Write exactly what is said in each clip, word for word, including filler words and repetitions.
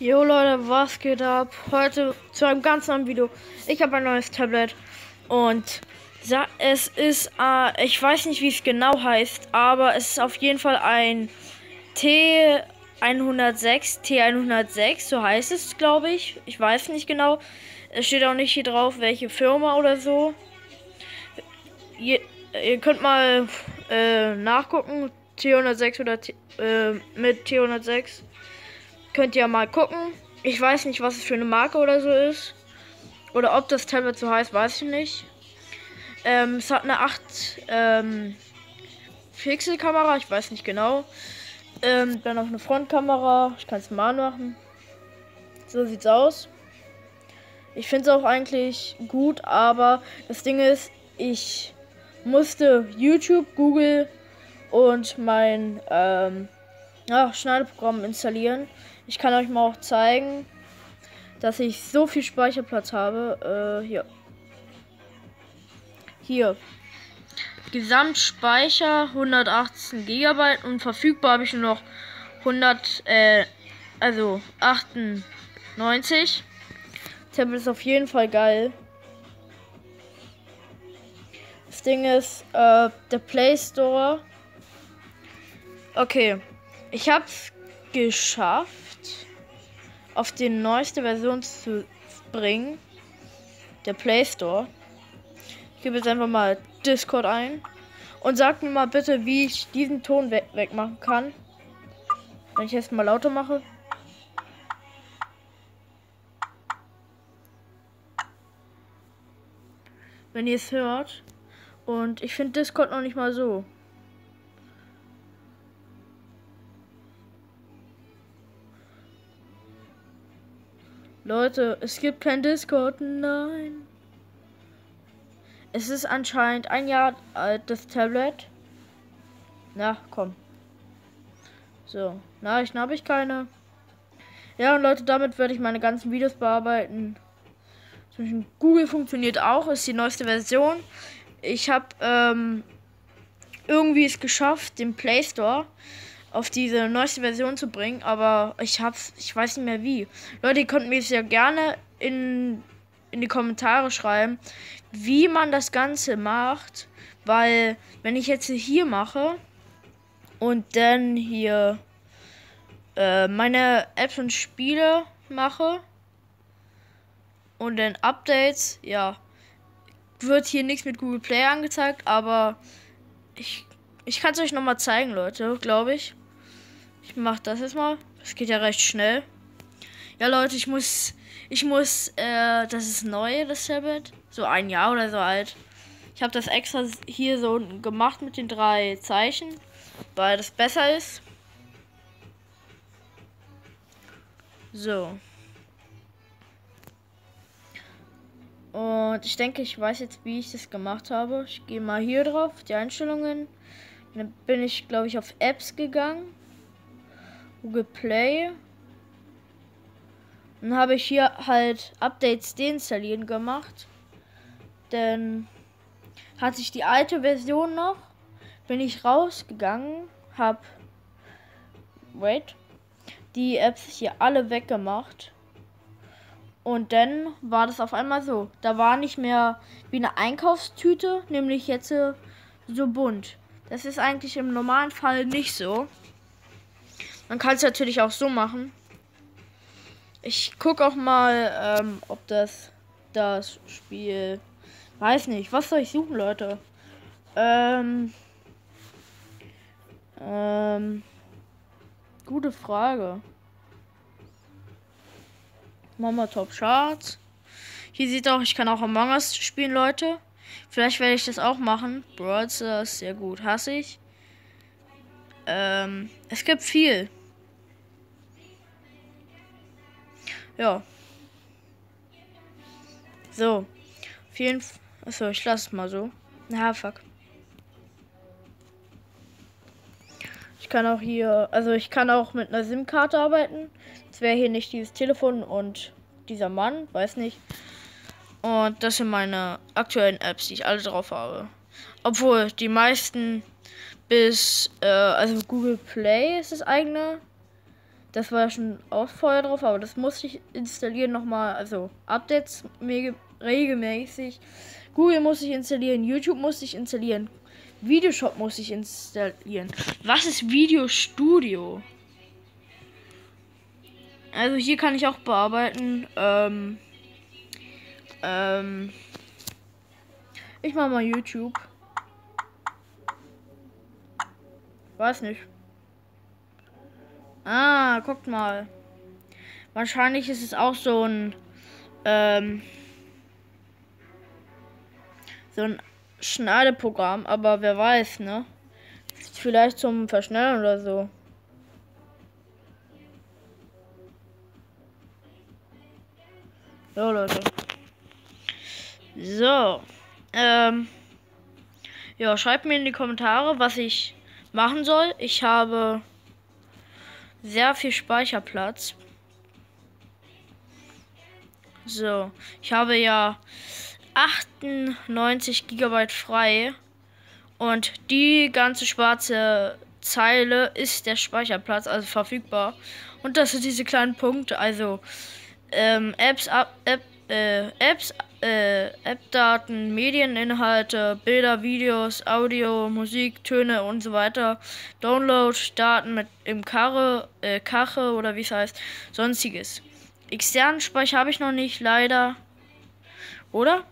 Jo Leute, was geht ab? Heute zu einem ganz neuen Video. Ich habe ein neues Tablet und es ist, äh, ich weiß nicht, wie es genau heißt, aber es ist auf jeden Fall ein T hundertsechs, T hundertsechs, so heißt es, glaube ich. Ich weiß nicht genau. Es steht auch nicht hier drauf, welche Firma oder so. Ihr, ihr könnt mal äh, nachgucken, T hundertsechs oder T, äh, mit T hundertsechs. Könnt ihr mal gucken. Ich weiß nicht, was es für eine Marke oder so ist. Oder ob das Tablet so heißt, weiß ich nicht. Ähm, es hat eine acht ähm, Pixel Kamera, ich weiß nicht genau. Ähm, dann noch eine Frontkamera. Ich kann es mal machen. So sieht's aus. Ich finde es auch eigentlich gut, aber das Ding ist, ich musste YouTube, Google und mein ähm, ja, Schneideprogramm installieren. Ich kann euch mal auch zeigen, dass ich so viel Speicherplatz habe. Äh, hier. Hier. Gesamtspeicher hundertachtzehn Gigabyte und verfügbar habe ich nur noch hundert, äh, also achtundneunzig. Tablet ist auf jeden Fall geil. Das Ding ist, äh, der Play Store. Okay. Ich hab's geschafft, auf die neueste Version zu bringen. Der Play Store. Ich gebe jetzt einfach mal Discord ein. Und sagt mir mal bitte, wie ich diesen Ton we wegmachen kann. Wenn ich jetzt mal lauter mache. Wenn ihr es hört. Und ich finde Discord noch nicht mal so. Leute, es gibt kein Discord. Nein. Es ist anscheinend ein Jahr alt, das Tablet. Na, komm. So. Nachrichten habe ich keine. Ja, und Leute, damit werde ich meine ganzen Videos bearbeiten. Zum Beispiel Google funktioniert auch, ist die neueste Version. Ich habe ähm, irgendwie es geschafft, den Play Store auf diese neueste Version zu bringen, aber ich hab's, ich weiß nicht mehr wie. Leute, ihr könnt mir es ja gerne in, in die Kommentare schreiben, wie man das Ganze macht, weil wenn ich jetzt hier mache und dann hier äh, meine Apps und Spiele mache und dann Updates, ja, wird hier nichts mit Google Play angezeigt, aber ich, ich kann es euch nochmal zeigen, Leute, glaube ich. Ich mache das jetzt mal. Das geht ja recht schnell. Ja, Leute, ich muss, ich muss, äh, das ist neu, das Tablet. So ein Jahr oder so alt. Ich habe das extra hier so gemacht mit den drei Zeichen, weil das besser ist. So. Und ich denke, ich weiß jetzt, wie ich das gemacht habe. Ich gehe mal hier drauf, die Einstellungen. Dann bin ich, glaube ich, auf Apps gegangen. Google Play. Dann habe ich hier halt Updates deinstallieren gemacht. Dann hatte ich die alte Version noch. Bin ich rausgegangen. Habe Wait. Die Apps hier alle weggemacht. Und dann war das auf einmal so. Da war nicht mehr wie eine Einkaufstüte, nämlich jetzt so bunt. Das ist eigentlich im normalen Fall nicht so. Man kann es natürlich auch so machen. Ich gucke auch mal, ähm, ob das das Spiel... Weiß nicht, was soll ich suchen, Leute? Ähm... Ähm... Gute Frage. Mama Top Charts. Hier sieht auch, ich kann auch Among Us spielen, Leute. Vielleicht werde ich das auch machen. Brawl Stars, sehr gut, hasse ich. Ähm, es gibt viel. Ja. So. Vielen. Achso, ich lasse es mal so. Na, fuck. Ich kann auch hier. Also, ich kann auch mit einer SIM-Karte arbeiten. Es wäre hier nicht dieses Telefon und dieser Mann. Weiß nicht. Und das sind meine aktuellen Apps, die ich alle drauf habe. Obwohl die meisten bis. Äh, also, Google Play ist das eigene. Das war ja schon auch vorher drauf, aber das muss ich installieren nochmal. Also Updates regelmäßig. Google muss ich installieren, YouTube muss ich installieren, Videoshop muss ich installieren. Was ist Video Studio? Also hier kann ich auch bearbeiten. Ähm, ähm, ich mache mal YouTube. Weiß nicht. Ah, guckt mal. Wahrscheinlich ist es auch so ein ähm, so ein Schneideprogramm, aber wer weiß, ne? Vielleicht zum Verschnellen oder so. So, Leute. So. Ähm. Ja, schreibt mir in die Kommentare, was ich machen soll. Ich habe sehr viel Speicherplatz. So. Ich habe ja achtundneunzig Gigabyte frei. Und die ganze schwarze Zeile ist der Speicherplatz, also verfügbar. Und das sind diese kleinen Punkte, also ähm, Apps, App, äh, Apps, äh, App-Daten, Medieninhalte, Bilder, Videos, Audio, Musik, Töne und so weiter. Download, Daten mit im Karre, äh, Kache oder wie es heißt, sonstiges. Externen Speicher habe ich noch nicht, leider. Oder?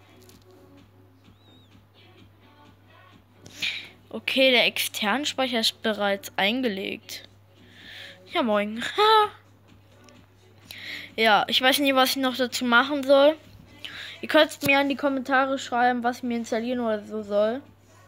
Okay, der externe Speicher ist bereits eingelegt. Ja, moin. Ja, ich weiß nicht, was ich noch dazu machen soll. Ihr könnt mir in die Kommentare schreiben, was ich mir installieren oder so soll.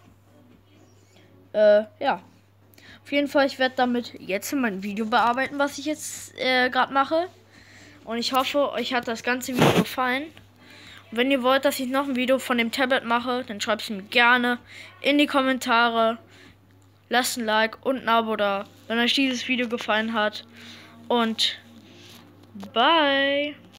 Äh, ja. Auf jeden Fall, ich werde damit jetzt mein Video bearbeiten, was ich jetzt äh, gerade mache. Und ich hoffe, euch hat das ganze Video gefallen. Und wenn ihr wollt, dass ich noch ein Video von dem Tablet mache, dann schreibt es mir gerne in die Kommentare. Lasst ein Like und ein Abo da, wenn euch dieses Video gefallen hat. Und bye!